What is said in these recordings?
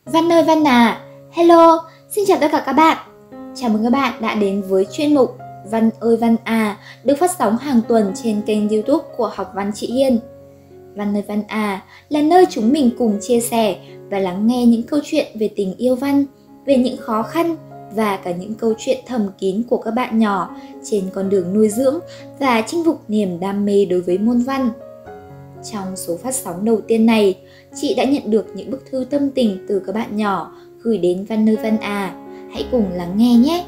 Văn ơi Văn à, hello, xin chào tất cả các bạn. Chào mừng các bạn đã đến với chuyên mục Văn ơi Văn à, được phát sóng hàng tuần trên kênh YouTube của Học Văn chị Hiên. Văn ơi Văn à là nơi chúng mình cùng chia sẻ và lắng nghe những câu chuyện về tình yêu văn, về những khó khăn và cả những câu chuyện thầm kín của các bạn nhỏ trên con đường nuôi dưỡng và chinh phục niềm đam mê đối với môn văn. Trong số phát sóng đầu tiên này, chị đã nhận được những bức thư tâm tình từ các bạn nhỏ gửi đến Văn ơi Văn à. Hãy cùng lắng nghe nhé!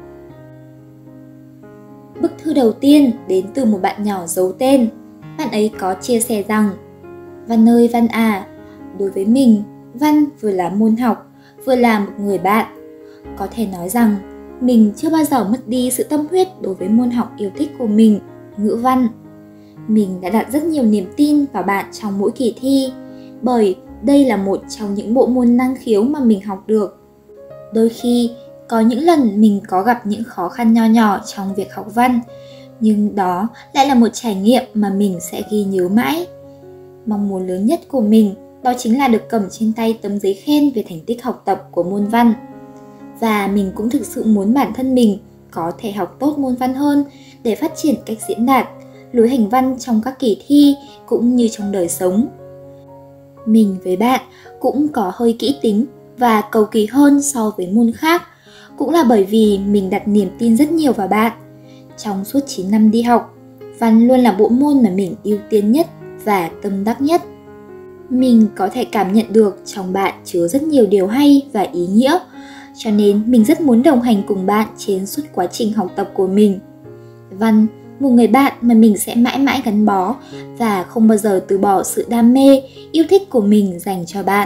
Bức thư đầu tiên đến từ một bạn nhỏ giấu tên. Bạn ấy có chia sẻ rằng: Văn ơi Văn à, đối với mình, văn vừa là môn học, vừa là một người bạn. Có thể nói rằng, mình chưa bao giờ mất đi sự tâm huyết đối với môn học yêu thích của mình, ngữ văn. Mình đã đặt rất nhiều niềm tin vào bạn trong mỗi kỳ thi, bởi đây là một trong những bộ môn năng khiếu mà mình học được. Đôi khi, có những lần mình có gặp những khó khăn nho nhỏ trong việc học văn, nhưng đó lại là một trải nghiệm mà mình sẽ ghi nhớ mãi. Mong muốn lớn nhất của mình đó chính là được cầm trên tay tấm giấy khen về thành tích học tập của môn văn. Và mình cũng thực sự muốn bản thân mình có thể học tốt môn văn hơn để phát triển cách diễn đạt, lối hành văn trong các kỳ thi cũng như trong đời sống. Mình với bạn cũng có hơi kỹ tính và cầu kỳ hơn so với môn khác, cũng là bởi vì mình đặt niềm tin rất nhiều vào bạn. Trong suốt 9 năm đi học, văn luôn là bộ môn mà mình ưu tiên nhất và tâm đắc nhất. Mình có thể cảm nhận được trong bạn chứa rất nhiều điều hay và ý nghĩa, cho nên mình rất muốn đồng hành cùng bạn trên suốt quá trình học tập của mình. Văn, một người bạn mà mình sẽ mãi mãi gắn bó và không bao giờ từ bỏ sự đam mê, yêu thích của mình dành cho bạn.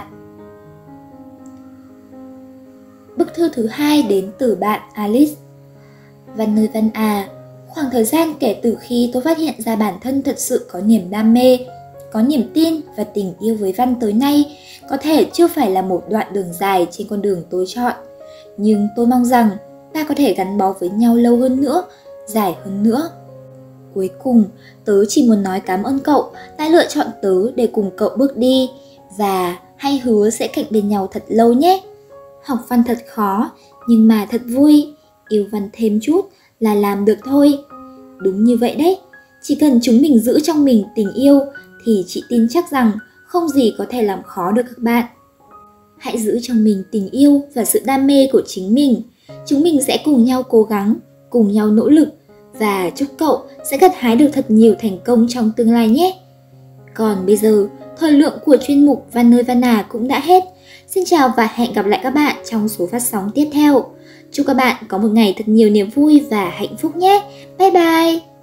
Bức thư thứ hai đến từ bạn Alice. Văn ơi Văn à, khoảng thời gian kể từ khi tôi phát hiện ra bản thân thật sự có niềm đam mê, có niềm tin và tình yêu với văn tới nay, có thể chưa phải là một đoạn đường dài trên con đường tôi chọn. Nhưng tôi mong rằng ta có thể gắn bó với nhau lâu hơn nữa, dài hơn nữa. Cuối cùng, tớ chỉ muốn nói cảm ơn cậu đã lựa chọn tớ để cùng cậu bước đi, và hãy hứa sẽ cạnh bên nhau thật lâu nhé. Học văn thật khó, nhưng mà thật vui, yêu văn thêm chút là làm được thôi. Đúng như vậy đấy, chỉ cần chúng mình giữ trong mình tình yêu thì chị tin chắc rằng không gì có thể làm khó được các bạn. Hãy giữ trong mình tình yêu và sự đam mê của chính mình. Chúng mình sẽ cùng nhau cố gắng, cùng nhau nỗ lực và chúc cậu sẽ gặt hái được thật nhiều thành công trong tương lai nhé. Còn bây giờ, thời lượng của chuyên mục Văn ơi Văn à cũng đã hết. Xin chào và hẹn gặp lại các bạn trong số phát sóng tiếp theo. Chúc các bạn có một ngày thật nhiều niềm vui và hạnh phúc nhé. Bye bye!